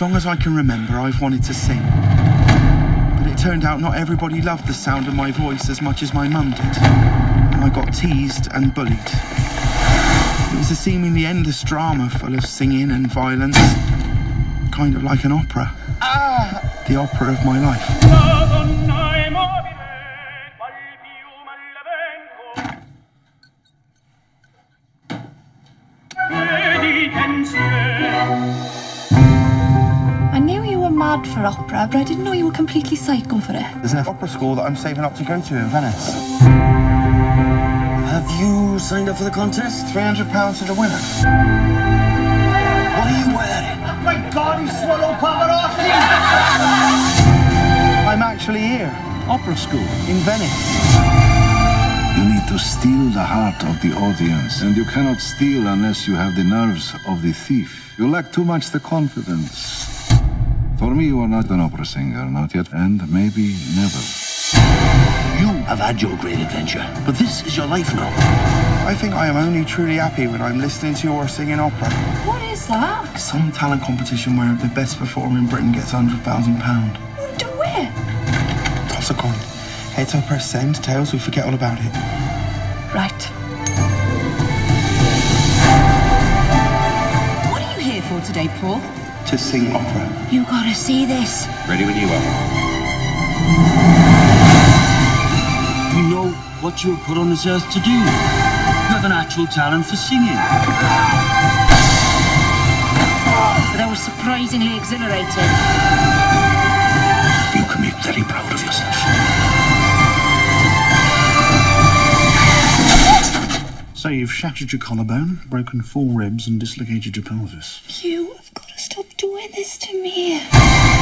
long as I can remember, I've wanted to sing. But it turned out not everybody loved the sound of my voice as much as my mum did. And I got teased and bullied. It was a seemingly endless drama full of singing and violence. Kind of like an opera. The opera of my life. I knew you were mad for opera, but I didn't know you were completely psycho for it. There's an opera school that I'm saving up to go to in Venice. Have you signed up for the contest? £300 to the winner. What are you wearing? My God, he swallowed Pavarotti! I'm actually here. Opera school. In Venice. You need to steal the heart of the audience, and you cannot steal unless you have the nerves of the thief. You lack too much the confidence. For me, you are not an opera singer, not yet, and maybe never. You have had your great adventure, but this is your life now. I think I am only truly happy when I'm listening to or singing opera. What is that? Some talent competition where the best performer in Britain gets £100,000. We'll do it. Toss a coin. Heads up or send, tails, we forget all about it. Right. What are you here for today, Paul? To sing opera. You gotta see this. Ready when you are. You know what you were put on this earth to do. You have an actual talent for singing. That was surprisingly exhilarating. You can be very proud of yourself. So you've shattered your collarbone, broken 4 ribs and dislocated your pelvis. You have got to stop doing this to me.